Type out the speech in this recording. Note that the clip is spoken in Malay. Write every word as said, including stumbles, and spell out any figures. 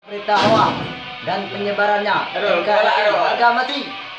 Berita hoax dan penyebarannya. Aduh, Negara aduh, aduh. harga mati.